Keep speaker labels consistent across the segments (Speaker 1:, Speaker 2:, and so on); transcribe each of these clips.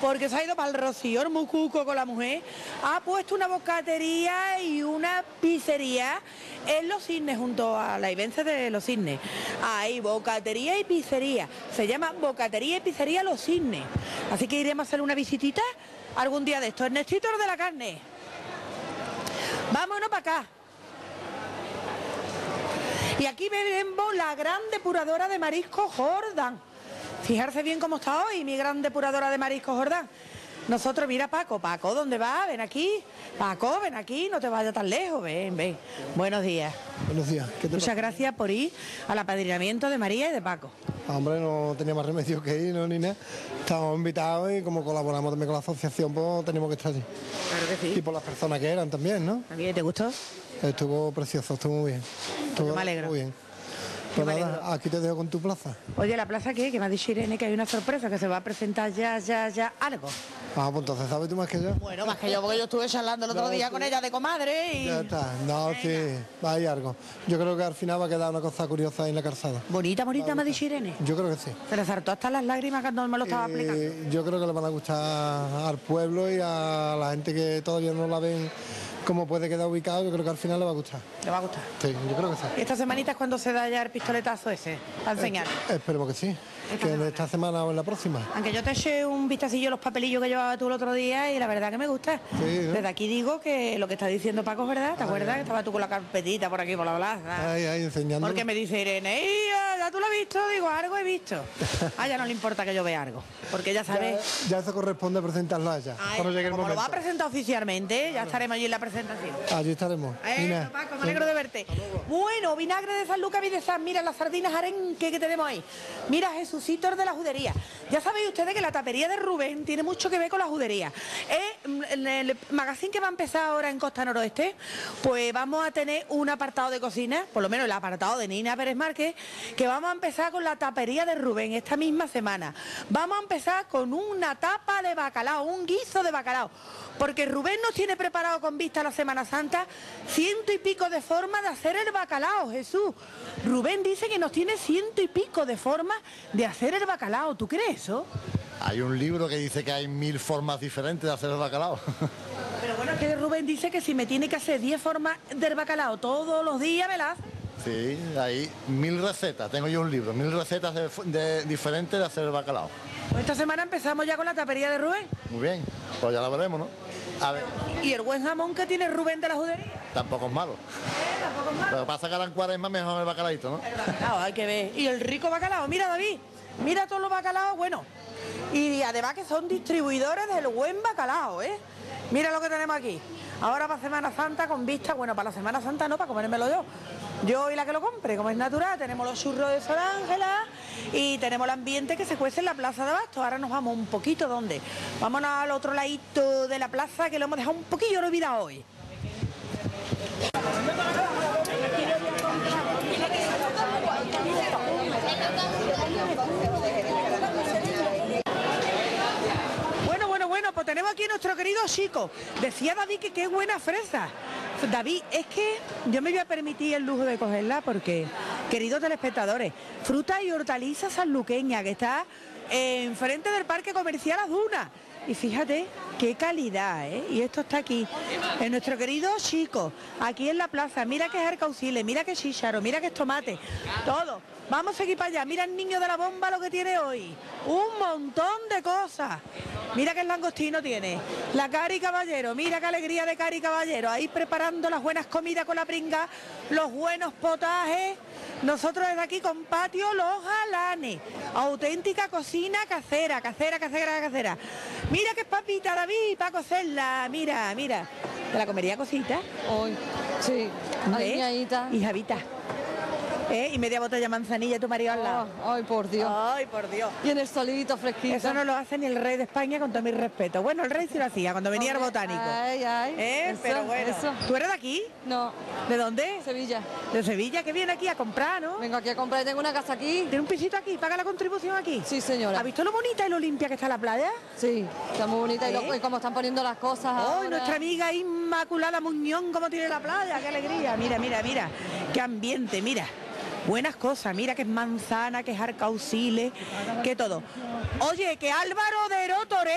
Speaker 1: porque se ha ido para el Rocío, el mucuco con la mujer, ha puesto una bocatería y una pizzería en Los Cisnes, junto a la Ibense de Los Cisnes. Hay bocatería y pizzería, se llama Bocatería y Pizzería Los Cisnes, así que iremos a hacer una visitita algún día de esto. Ernestito de la carne, vámonos para acá. Y aquí veremos la gran depuradora de marisco Jordán. Fijarse bien cómo está hoy mi gran depuradora de marisco Jordán. Nosotros, mira Paco, ¿dónde va? Ven aquí. Paco, ven aquí, no te vayas tan lejos, ven. Buenos días.
Speaker 2: Buenos días.
Speaker 1: Muchas gracias por ir al apadrinamiento de María y de Paco.
Speaker 2: Hombre, no tenía más remedio que ir, no, ni nada. Estábamos invitados y como colaboramos también con la asociación, pues tenemos que estar allí.
Speaker 1: Claro que sí.
Speaker 2: Y por las personas que eran también, ¿no?
Speaker 1: ¿A ti te gustó?
Speaker 2: Estuvo precioso, estuvo muy bien.
Speaker 1: Yo me alegro.
Speaker 2: Muy bien. Pues nada, aquí te dejo con tu plaza.
Speaker 1: Oye, ¿la plaza qué? Que me ha dicho Irene que hay una sorpresa, que se va a presentar ya algo.
Speaker 2: Ah, pues entonces sabes tú más que yo.
Speaker 1: Bueno, más que yo, porque yo estuve charlando el otro día con ella de comadre y...
Speaker 2: Ya está, no, venga. Sí, hay algo. Yo creo que al final va a quedar una cosa curiosa ahí en la calzada.
Speaker 1: Bonita, me ha dicho Irene.
Speaker 2: Yo creo que sí.
Speaker 1: Se le saltó hasta las lágrimas cuando me lo estaba explicando.
Speaker 2: Yo creo que le van a gustar al pueblo y a la gente que todavía no la ven cómo puede quedar ubicado. Yo creo que al final le va a gustar.
Speaker 1: ¿Le va a gustar?
Speaker 2: Sí, yo creo que sí.
Speaker 1: ¿Esta semanita es cuando se da ya el pistoletazo ese? Para enseñar.
Speaker 2: Esperemos que sí. Esta semana o en la próxima.
Speaker 1: Aunque yo te eché un vistacillo a los papelillos que llevaba tú el otro día y la verdad que me gusta.
Speaker 2: Sí, ¿no?
Speaker 1: Desde aquí digo que lo que está diciendo Paco es verdad. ¿Te acuerdas? Que estaba tú con la carpetita por aquí, por la plaza.
Speaker 2: Ay, enseñando.
Speaker 1: Porque me dice Irene, ¿ya tú lo has visto? Digo, algo he visto. A ella no le importa que yo vea algo. Porque ya sabes...
Speaker 2: Ya eso corresponde a presentarlo a ella.
Speaker 1: Ay, como lo va a presentar oficialmente, ya estaremos allí en la presentación.
Speaker 2: Allí estaremos.
Speaker 1: Paco, me alegro de verte. Bueno, vinagre de San Lucas y de San, mira las sardinas arenque que tenemos ahí. Mira, Jesucito de la judería. Ya sabéis ustedes que la tapería de Rubén tiene mucho que ver con la judería. En el magazine que va a empezar ahora en Costa Noroeste, pues vamos a tener un apartado de cocina, por lo menos el apartado de Nina Pérez Márquez, que vamos a empezar con la tapería de Rubén esta misma semana. Vamos a empezar con una tapa de bacalao, un guiso de bacalao, porque Rubén nos tiene preparado con vista a la Semana Santa 100 y pico de formas de hacer el bacalao, Jesús. Rubén dice que nos tiene 100 y pico de formas de hacer el bacalao. ¿Tú crees eso?
Speaker 3: Hay un libro que dice que hay 1000 formas diferentes de hacer el bacalao.
Speaker 1: Pero bueno, es que Rubén dice que si me tiene que hacer 10 formas del bacalao todos los días, me la hace.
Speaker 3: Sí, hay 1000 recetas. Tengo yo un libro, 1000 recetas diferentes de hacer el bacalao.
Speaker 1: Pues esta semana empezamos ya con la tapería de Rubén.
Speaker 3: Muy bien, pues ya la veremos, ¿no? A ver.
Speaker 1: ¿Y el buen jamón que tiene Rubén de la judería?
Speaker 3: Tampoco es malo.
Speaker 1: Tampoco es malo.
Speaker 3: Pero pasa que en Cuaresma mejor el bacalaíto, ¿no?
Speaker 1: El bacalao, hay que ver. Y el rico bacalao. Mira, David, mira todos los bacalaos buenos. Y además que son distribuidores del buen bacalao, ¿eh? Mira lo que tenemos aquí. Ahora para Semana Santa con vista, bueno, para la Semana Santa no, para comérmelo yo. Yo y la que lo compre, como es natural, tenemos los churros de Sor Ángela y tenemos el ambiente que se cuece en la Plaza de Abasto. Ahora nos vamos un poquito, ¿dónde? Vámonos al otro ladito de la plaza, que lo hemos dejado un poquillo olvidado hoy. Bueno, pues tenemos aquí a nuestro querido Chico. Decía David que qué buena fresa. David, es que yo me voy a permitir el lujo de cogerla porque, queridos telespectadores, fruta y hortaliza sanluqueña, que está enfrente del Parque Comercial Las Dunas. Y fíjate qué calidad, ¿eh? Y esto está aquí, en nuestro querido Chico, aquí en la plaza. Mira que es arcaucile, mira que es chícharo, mira que es tomate, todo. Vamos a seguir para allá. Mira el niño de la bomba lo que tiene hoy. Un montón de cosas. Mira que el langostino tiene. La Cari Caballero. Mira qué alegría de Cari Caballero. Ahí preparando las buenas comidas con la pringa. Los buenos potajes. Nosotros desde aquí con patio Los Galanes. Auténtica cocina casera. Casera. Mira que es papita, David, para cocerla. Mira. ¿Te la comería cosita?
Speaker 4: Hoy, sí.
Speaker 1: Y Javita. Y media botella de manzanilla tu marido al lado.
Speaker 4: Ay, por Dios.
Speaker 1: Ay, por Dios.
Speaker 4: Y en el solito fresquito.
Speaker 1: Eso no lo hace ni el rey de España, con todo mi respeto. Bueno, el rey sí lo hacía cuando venía el botánico.
Speaker 4: Eso,
Speaker 1: pero bueno.
Speaker 4: Eso.
Speaker 1: ¿Tú eres de aquí?
Speaker 4: No.
Speaker 1: ¿De dónde?
Speaker 4: Sevilla.
Speaker 1: De Sevilla, que viene aquí a comprar, ¿no?
Speaker 4: Vengo aquí a comprar, tengo una casa aquí.
Speaker 1: ¿Tiene un pisito aquí? ¿Paga la contribución aquí?
Speaker 4: Sí, señora.
Speaker 1: ¿Has visto lo bonita y lo limpia que está la playa?
Speaker 4: Sí, está muy bonita y cómo están poniendo las cosas ahora.
Speaker 1: Nuestra amiga Inmaculada Muñón, cómo tiene la playa, qué alegría. Mira, qué ambiente, mira. Buenas cosas, mira que es manzana, que es arcaucile, que todo. Oye, que Álvaro Odero torea,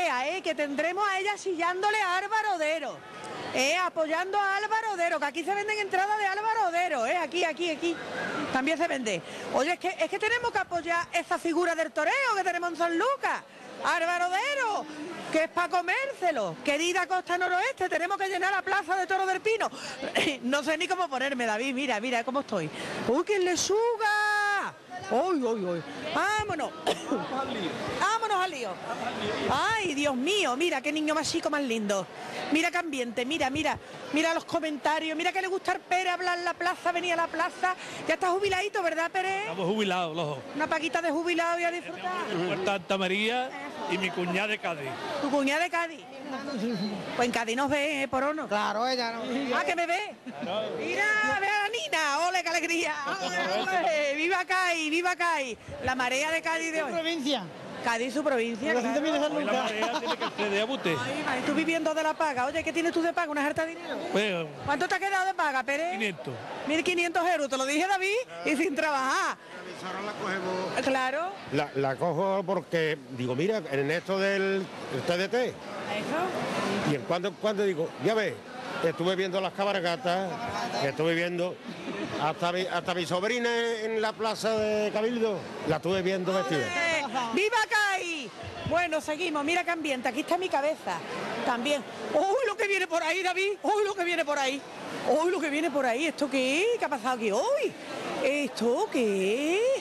Speaker 1: que tendremos a ella chillándole a Álvaro Odero. Apoyando a Álvaro Odero, que aquí se venden entradas de Álvaro Odero, aquí. También se vende. Oye, es que tenemos que apoyar esa figura del toreo que tenemos en San Lucas. Álvaro Odero, que es para comérselo. Querida Costa Noroeste, tenemos que llenar la plaza de Toro del Pino. No sé ni cómo ponerme, David, mira cómo estoy. ¡Uy, qué lechuga! ¡Uy! ¡Vámonos! ¡Vámonos al lío! ¡Ay, Dios mío! Mira, qué niño más chico, más lindo. Mira qué ambiente, mira los comentarios, mira que le gusta al Pérez hablar en la plaza, venía a la plaza. Ya está jubiladito, ¿verdad, Pérez?
Speaker 5: Estamos jubilados los dos.
Speaker 1: Una paquita de jubilado y a disfrutar.
Speaker 5: Mi Santa María y mi cuñada de Cádiz.
Speaker 1: ¿Tu cuñada de Cádiz? Pues en Cádiz nos ve, por no.
Speaker 2: Claro, ella no.
Speaker 1: Ah, que me ve. Mira, ve a la Nina. ¡Ole, qué alegría! ¡Ole! ¡Viva Cádiz! La marea de Cádiz de hoy.
Speaker 2: Provincia.
Speaker 1: Cádiz, su provincia.
Speaker 2: Pero
Speaker 1: Claro.
Speaker 5: Hoy la marea tiene que ser de Abute.
Speaker 1: Ay, va, y tú viviendo de la paga. Oye, ¿qué tienes tú de paga? ¿Una harta de dinero?
Speaker 5: Pues,
Speaker 1: ¿Cuánto te ha quedado de paga, Pérez?
Speaker 5: 500.
Speaker 1: 1.500 euros, te lo dije, David, y sin trabajar. Claro.
Speaker 6: La cojo porque digo, mira, en esto del TDT,
Speaker 1: Eso.
Speaker 6: y en cuando digo, ya ves, estuve viendo las cabalgatas, estuve viendo hasta mi sobrina en la plaza de Cabildo, la estuve viendo vestida.
Speaker 1: ¡Viva Cádiz! Bueno, seguimos, mira qué ambiente, aquí está mi cabeza. También. ¡Uy, lo que viene por ahí, David! ¡Uy, lo que viene por ahí! ¡Uy, lo que viene por ahí! ¿Esto qué es? ¿Qué ha pasado aquí hoy? ¿Esto qué es?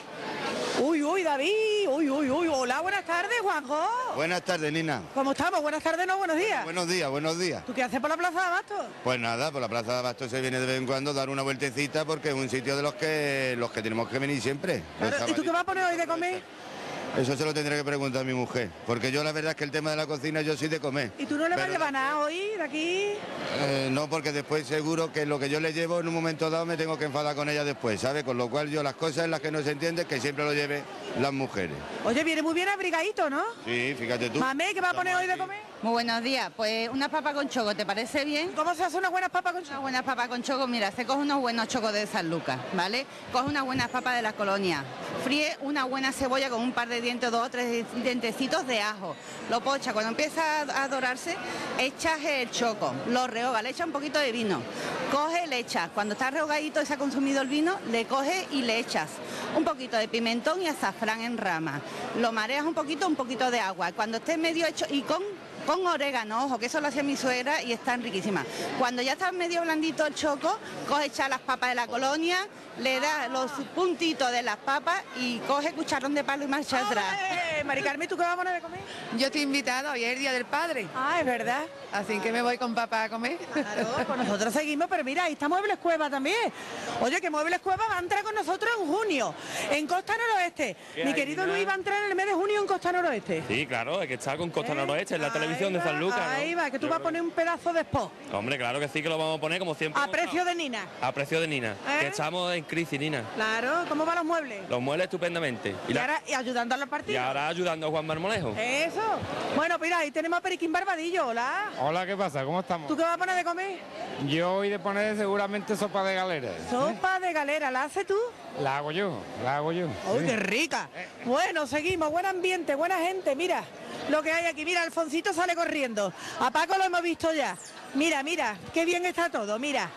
Speaker 1: Uy, David. Uy. Hola, buenas tardes, Juanjo.
Speaker 7: Buenas tardes, Nina.
Speaker 1: ¿Cómo estamos? Buenas tardes, no, buenos días.
Speaker 7: Buenos días.
Speaker 1: ¿Tú qué haces por la Plaza de Abastos?
Speaker 7: Pues nada, por la Plaza de Abastos se viene de vez en cuando a dar una vueltecita porque es un sitio de los que tenemos que venir siempre.
Speaker 1: Claro, ¿y tú qué vas a poner hoy de comer?
Speaker 7: Eso se lo tendré que preguntar a mi mujer, porque yo la verdad es que el tema de la cocina yo soy de comer.
Speaker 1: ¿Y tú no le vas a
Speaker 7: Pero
Speaker 1: llevar nada hoy de aquí?
Speaker 7: no, porque después seguro que lo que yo le llevo en un momento dado me tengo que enfadar con ella después, ¿sabes? Con lo cual yo las cosas en las que no se entiende que siempre lo lleve las mujeres.
Speaker 1: Oye, viene muy bien abrigadito, ¿no?
Speaker 7: Sí, fíjate tú.
Speaker 1: Mamé, ¿qué vas a poner hoy de comer?
Speaker 8: Muy buenos días, pues unas papas con choco, ¿te parece bien?
Speaker 1: ¿Cómo se hace unas buenas papas con
Speaker 8: Unas
Speaker 1: choco?
Speaker 8: buenas papas con choco, mira, se coge unos buenos chocos de San Lucas, ¿vale? Coge unas buenas papas de la colonia, fríe una buena cebolla con un par de dientes, 2 o 3 dientecitos de ajo, lo pocha, cuando empieza a dorarse, echas el choco, lo rehoga, le echas un poquito de vino, coge, le echas, cuando está rehogadito y se ha consumido el vino, le coges y le echas un poquito de pimentón y azafrán en rama, lo mareas un poquito de agua, cuando esté medio hecho y con orégano, ojo, que eso lo hacía mi suegra y están riquísimas. Cuando ya está medio blandito el choco, coge echar las papas de la colonia, le da los puntitos de las papas y coge cucharón de palo y marcha atrás.
Speaker 1: Mari Carmen, ¿tú qué vas a poner de comer?
Speaker 9: Yo estoy invitada, hoy es el Día del Padre,
Speaker 1: Ah, es verdad.
Speaker 9: así que me voy con papá a comer.
Speaker 1: Claro, pues nosotros seguimos, pero mira, ahí está Muebles Cueva también. Oye, que Muebles Cueva va a entrar con nosotros en junio, en Costa Noroeste. Mi querido Luis va a entrar en el mes de junio en Costa Noroeste.
Speaker 5: Sí, claro, es que está con Costa Noroeste en la televisión de San Lucas, ¿no?
Speaker 1: Ahí va, que tú vas a poner un pedazo de spot.
Speaker 5: Hombre, claro que sí, que lo vamos a poner como siempre.
Speaker 1: A precio de Nina.
Speaker 5: A precio de Nina. Que estamos en crisis, Nina.
Speaker 1: Claro, ¿cómo van los muebles?
Speaker 5: Los muebles estupendamente.
Speaker 1: Y ayudando a los
Speaker 5: y
Speaker 1: partidos.
Speaker 5: ahora ayudando a Juan Marmolejo.
Speaker 1: Eso. Bueno, mira, ahí tenemos a Periquín Barbadillo, hola.
Speaker 10: Hola, ¿qué pasa? ¿Cómo estamos?
Speaker 1: ¿Tú qué vas a poner de comer?
Speaker 10: Yo hoy de poner seguramente sopa de galera.
Speaker 1: Sopa de galera, ¿la haces tú?
Speaker 10: La hago yo.
Speaker 1: ¡Uy, qué rica! Bueno, seguimos, buen ambiente, buena gente, mira lo que hay aquí. Mira, Alfonsito sale corriendo. A Paco lo hemos visto ya. Mira, qué bien está todo, mira.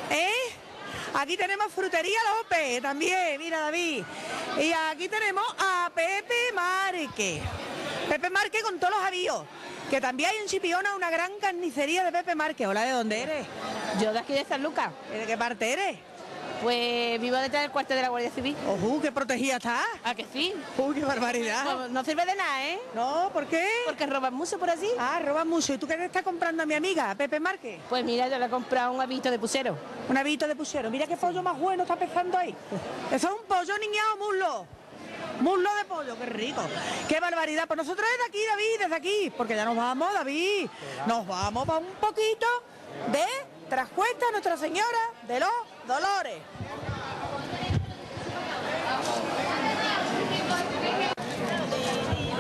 Speaker 1: Aquí tenemos Frutería López también, mira, David. Y aquí tenemos a Pepe Marque. Pepe Marque con todos los avíos. Que también hay en Chipiona una gran carnicería de Pepe Marque. Hola, ¿de dónde eres?
Speaker 11: Yo de aquí de San Lucas.
Speaker 1: ¿De qué parte eres?
Speaker 11: Pues vivo detrás del cuartel de la Guardia Civil.
Speaker 1: ¡Ojo, qué protegida está!
Speaker 11: ¿A que sí?
Speaker 1: ¡Uy, qué barbaridad!
Speaker 11: No sirve de nada, ¿eh?
Speaker 1: No, ¿por qué?
Speaker 11: Porque roban mucho por así.
Speaker 1: Ah, roban mucho. ¿Y tú qué le estás comprando a mi amiga, Pepe Márquez?
Speaker 11: Pues mira, yo le he comprado un habito de pusero.
Speaker 1: Un habito de pusero. Mira qué pollo más bueno está pesando ahí. Eso es un pollo niñado, muslo. Muslo de pollo, qué rico. Qué barbaridad. Pues nosotros desde aquí, David, desde aquí. Porque ya nos vamos, David. Nos vamos para un poquito de Trascuesta Nuestra Señora de los Dolores.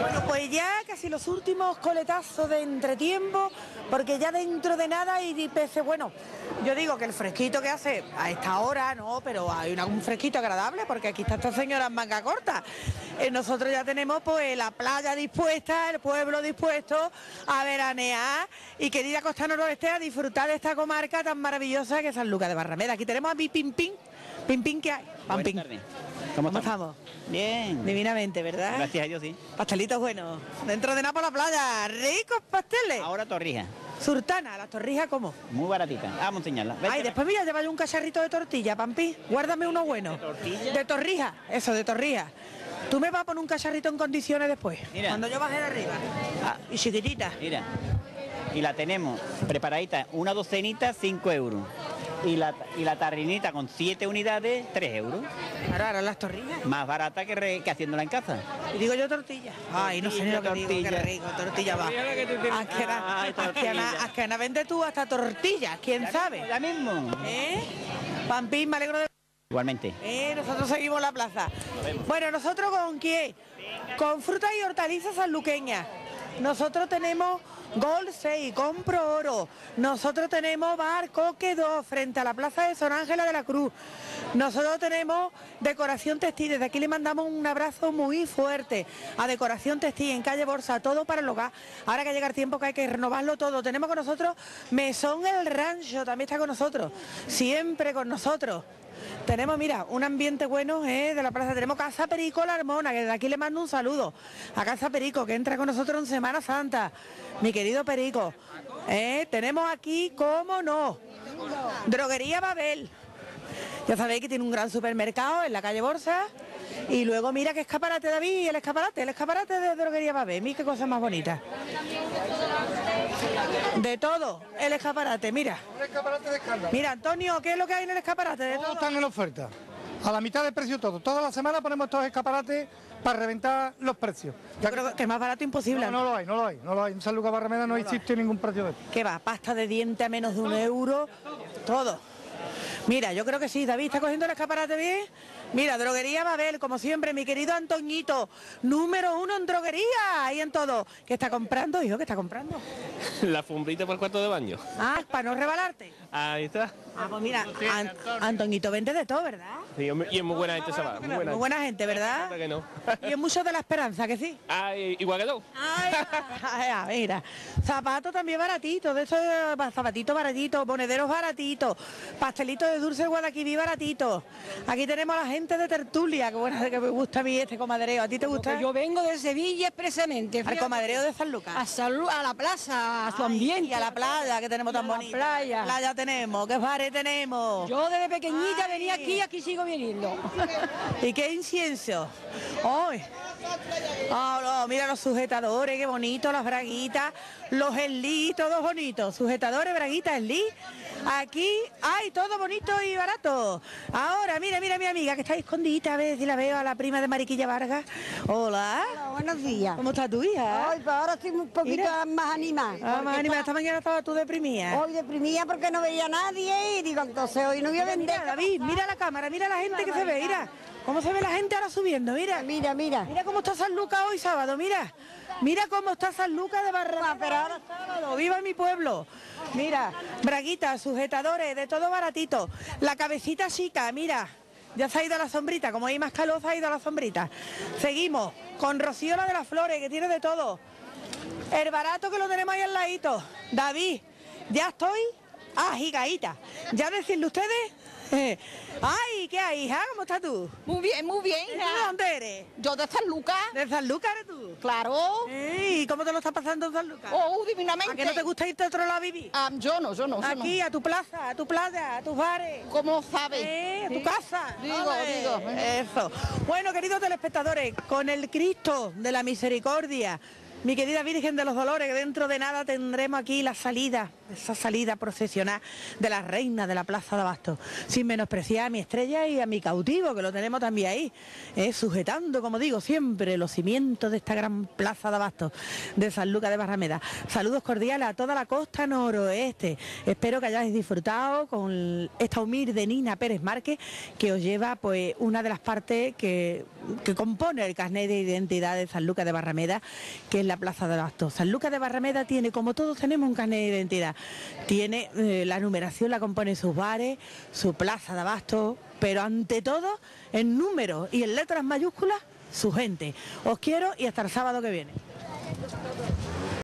Speaker 1: Bueno, pues ya casi los últimos coletazos de entretiempo, porque ya dentro de nada y pese, bueno, yo digo que el fresquito que hace a esta hora, no, pero hay un fresquito agradable, porque aquí está esta señora en manga corta. Nosotros ya tenemos pues la playa dispuesta, el pueblo dispuesto a veranear y querida Costa Noroeste a disfrutar de esta comarca tan maravillosa que es Sanlúcar de Barrameda. Aquí tenemos a mi Pimpín. Pimpín, ¿qué hay? Pampín. ¿Cómo estamos?
Speaker 12: Bien.
Speaker 1: Divinamente, ¿verdad?
Speaker 12: Gracias a Dios, sí.
Speaker 1: Pastelitos buenos. Dentro de nada por la playa. Ricos pasteles.
Speaker 12: Ahora torrijas.
Speaker 1: Surtana, ¿las torrijas cómo?
Speaker 12: Muy baratitas. Vamos a enseñarlas.
Speaker 1: Ay, después mira, lleva yo un cacharrito de tortilla, Pampi. Guárdame uno bueno. ¿De
Speaker 12: tortilla?
Speaker 1: De torrija, eso, de torrija. Tú me vas a poner un cacharrito en condiciones después.
Speaker 12: Mira.
Speaker 1: Cuando yo baje de arriba. Ah, y chiquitita.
Speaker 12: Mira. Y la tenemos preparadita, una docenita, 5 euros. Y la tarrinita con 7 unidades, 3 euros.
Speaker 1: Claro, ahora las torrillas.
Speaker 12: Más barata que haciéndola en casa.
Speaker 1: Y digo yo tortilla. Ay, no sé ni lo que digo, qué rico, tortilla va. ¿A que no vende tú hasta tortillas? ¿Quién sabe?
Speaker 12: Ya mismo.
Speaker 1: Pampín, me alegro de...
Speaker 12: Igualmente.
Speaker 1: Nosotros seguimos la plaza. Bueno, ¿nosotros con quién? Con frutas y hortalizas sanluqueñas. Nosotros tenemos Gold 6, compro oro. Nosotros tenemos Bar Coque 2 frente a la plaza de San Ángela de la Cruz. Nosotros tenemos Decoración Textil. Desde aquí le mandamos un abrazo muy fuerte a Decoración Textil en calle Borsa, todo para el hogar. Ahora que llega el tiempo que hay que renovarlo todo. Tenemos con nosotros Mesón El Rancho, también está con nosotros, siempre con nosotros. Tenemos, mira, un ambiente bueno de la plaza. Tenemos Casa Perico La Armona, que desde aquí le mando un saludo a Casa Perico, que entra con nosotros en Semana Santa. Mi querido Perico. Tenemos aquí, cómo no, Droguería Babel. Ya sabéis que tiene un gran supermercado en la calle Borsa. Y luego mira qué escaparate, David, el escaparate de Droguería Babel. Mira qué cosa más bonita. De todo, el escaparate, mira.
Speaker 2: Un escaparate de escándalo.
Speaker 1: Mira, Antonio, ¿qué es lo que hay en el escaparate? De
Speaker 2: Todos están en oferta. A la mitad del precio todo. Toda la semana ponemos estos escaparates para reventar los precios.
Speaker 1: Yo creo que es más barato imposible.
Speaker 2: No lo hay. En Sanlúcar Barrameda no existe ningún precio de esto.
Speaker 1: ¿Qué va? Pasta de diente a menos de €1. Todo. Mira, yo creo que sí, David, ¿está cogiendo el escaparate bien? Mira, Droguería Babel, como siempre, mi querido Antoñito, número 1 en droguería y en todo. ¿Qué está comprando, hijo? ¿Qué está comprando?
Speaker 5: La fumbrita para el cuarto de baño.
Speaker 1: Ah, para no rebalarte.
Speaker 5: Ahí está.
Speaker 1: Ah, pues mira, Antoñito vende de todo, ¿verdad?
Speaker 5: Sí, y es muy buena gente, chaval. Muy
Speaker 1: buena gente, ¿verdad?
Speaker 5: Que no.
Speaker 1: Y es mucho de la esperanza, que sí.
Speaker 5: Ah, igual que tú.
Speaker 1: Mira, zapatos también baratitos, de esos zapatitos baratitos, monederos baratitos, pastelitos de dulce Guadalquivir baratitos. Aquí tenemos a la gente de tertulia, que bueno, que me gusta a mí este comadreo. ¿A ti te gusta?
Speaker 13: Pues yo vengo de Sevilla expresamente.
Speaker 1: Al comadreo de San Lucas.
Speaker 13: A la plaza, a su ambiente.
Speaker 1: Y a la playa que tenemos tan bonita. Playa tenemos, qué bares tenemos.
Speaker 13: Yo desde pequeñita venía aquí sigo viniendo.
Speaker 1: ¿Y qué incienso? ¡Ay! Oh, no, mira los sujetadores, qué bonito, las braguitas, los esli, todos bonitos. Sujetadores, braguitas, esli. Aquí hay todo bonito y barato. Ahora, mira mi amiga que está escondida, a ver si la veo, a la prima de Mariquilla Vargas. Hola.
Speaker 14: Hola, buenos días.
Speaker 1: ¿Cómo está tu hija?
Speaker 14: Hoy, pues ahora estoy un poquito más animada.
Speaker 1: Más animada. Esta mañana estabas tú deprimida.
Speaker 14: Hoy deprimida porque no veía a nadie y digo, entonces hoy no voy a vender.
Speaker 1: Mira, David, mira la cámara, mira la gente que se ve, mira. ¿Cómo se ve la gente ahora subiendo? Mira.
Speaker 14: Mira.
Speaker 1: Mira cómo está San Lucas hoy sábado, mira. Mira cómo está San Lucas de Barrameda. Pero ahora sábado, viva mi pueblo. Mira, braguitas, sujetadores, de todo baratito. La cabecita chica, mira. Ya se ha ido a la sombrita, como hay más calor se ha ido a la sombrita. Seguimos con Rocío la de las Flores, que tiene de todo. El barato que lo tenemos ahí al ladito. David, ya estoy gigaíta. ¿Ya decirle ustedes? Ay, ¿qué hay, hija? ¿Cómo estás tú?
Speaker 15: Muy bien,
Speaker 1: ¿De dónde eres?
Speaker 15: Yo de San Lucas.
Speaker 1: ¿De San Lucas eres tú?
Speaker 15: Claro.
Speaker 1: ¿Y cómo te lo estás pasando en San Lucas?
Speaker 15: Oh, divinamente.
Speaker 1: ¿A qué no te gusta irte a otro lado a vivir?
Speaker 15: Yo no.
Speaker 1: Aquí, a tu plaza, a tu playa, a tus bares.
Speaker 15: ¿Cómo sabes?
Speaker 1: A tu casa.
Speaker 15: Digo.
Speaker 1: Eso. Bueno, queridos telespectadores, con el Cristo de la Misericordia, mi querida Virgen de los Dolores, que dentro de nada tendremos aquí la salida, esa salida procesional de la reina de la Plaza de Abasto, sin menospreciar a mi estrella y a mi cautivo, que lo tenemos también ahí, sujetando, como digo, siempre los cimientos de esta gran Plaza de Abasto de Sanlúcar de Barrameda. Saludos cordiales a toda la costa noroeste. Espero que hayáis disfrutado con esta humilde Nina Pérez Márquez, que os lleva pues una de las partes que compone el carnet de identidad de Sanlúcar de Barrameda, que es la Plaza de Abasto. Sanlúcar de Barrameda tiene, como todos tenemos, un carnet de identidad. Tiene la numeración, la compone sus bares, su Plaza de Abasto, pero ante todo, en números y en letras mayúsculas, su gente. Os quiero y hasta el sábado que viene.